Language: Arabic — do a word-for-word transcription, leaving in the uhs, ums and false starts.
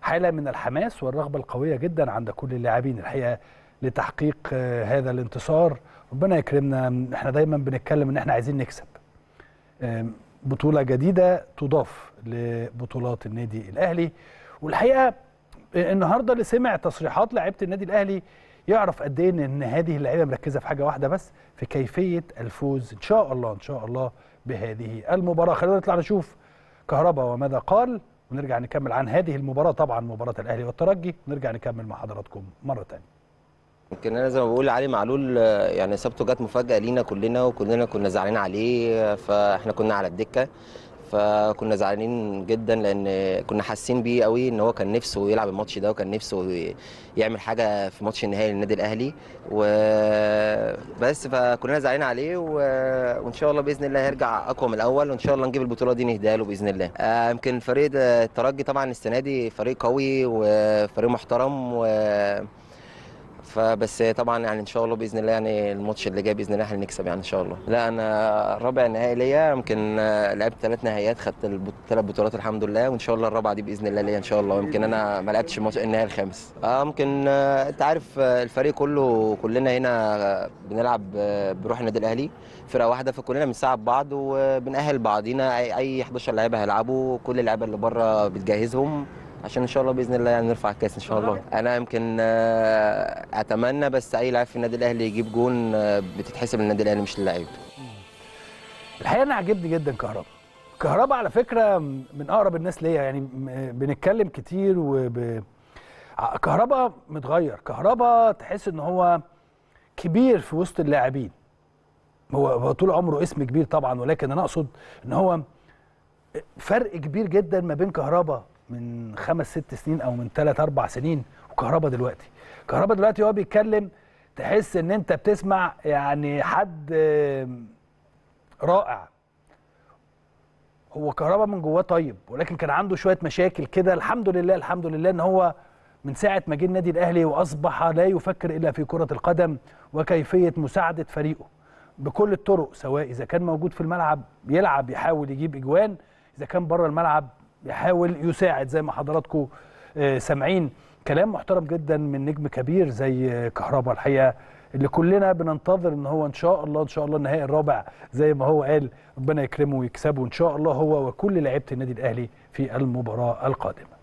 حاله من الحماس والرغبه القويه جدا عند كل اللاعبين الحقيقه لتحقيق هذا الانتصار. ربنا يكرمنا. احنا دايما بنتكلم ان احنا عايزين نكسب بطوله جديده تضاف لبطولات النادي الاهلي. والحقيقه النهارده اللي سمع تصريحات لاعيبه النادي الاهلي يعرف قد ايه ان هذه اللعيبه مركزه في حاجه واحده بس، في كيفيه الفوز ان شاء الله ان شاء الله بهذه المباراه. خلينا نطلع نشوف كهربا وماذا قال ونرجع نكمل عن هذه المباراه، طبعا مباراه الاهلي والترجي، ونرجع نكمل مع حضراتكم مره ثانيه. يمكن انا زي ما بقول علي معلول يعني اصابته جت مفاجاه لينا كلنا، وكلنا كنا زعلانين عليه، فاحنا كنا على الدكه فكنا زعلانين جدا لان كنا حاسين بيه قوي ان هو كان نفسه يلعب الماتش ده، وكان نفسه يعمل حاجه في ماتش النهائي للنادي الاهلي وبس، فكلنا زعلانين عليه وان شاء الله باذن الله هيرجع اقوى من الاول، وان شاء الله نجيب البطوله دي نهديها له باذن الله. يمكن فريق الترجي طبعا السنه دي فريق قوي وفريق محترم و فبس طبعا يعني ان شاء الله باذن الله يعني الماتش اللي جاي باذن الله هنكسب يعني ان شاء الله. لا انا رابع نهائي ليا، يمكن لعبت ثلاث نهائيات، خدت ثلاث بطولات الحمد لله، وان شاء الله الرابعه دي باذن الله ليا ان شاء الله. يمكن انا ما لعبتش الماتش النهائي الخامس. اه يمكن انت عارف الفريق كله كلنا هنا بنلعب بروح النادي الاهلي، فرقه واحده، فكلنا بنساعد بعض وبنأهل بعضينا. اي احد عشر لعيبه هيلعبوا، كل اللعيبه اللي بره بتجهزهم عشان ان شاء الله باذن الله يعني نرفع الكاس ان شاء الله. انا يمكن اتمنى بس اي لاعب في النادي الاهلي يجيب جون بتتحسب للنادي الاهلي مش للعيبه. الحقيقه انا عجبني جدا كهربا. كهربا على فكره من اقرب الناس ليا، يعني بنتكلم كتير وب... كهربا متغير. كهربا تحس ان هو كبير في وسط اللاعبين. هو هو طول عمره اسم كبير طبعا، ولكن انا اقصد ان هو فرق كبير جدا ما بين كهربا من خمس ست سنين او من ثلاث اربع سنين وكهربا دلوقتي. كهربا دلوقتي هو بيتكلم تحس ان انت بتسمع يعني حد رائع. هو كهربا من جواه طيب، ولكن كان عنده شويه مشاكل كده. الحمد لله الحمد لله ان هو من ساعه ما جه النادي الاهلي واصبح لا يفكر الا في كره القدم وكيفيه مساعده فريقه بكل الطرق، سواء اذا كان موجود في الملعب يلعب يحاول يجيب اجوان، اذا كان بره الملعب يحاول يساعد. زي ما حضراتكم سامعين كلام محترم جدا من نجم كبير زي كهربا الحقيقه، اللي كلنا بننتظر ان هو ان شاء الله ان شاء الله النهائي الرابع زي ما هو قال ربنا يكرمه ويكسبه ان شاء الله هو وكل لعيبه النادي الاهلي في المباراه القادمه.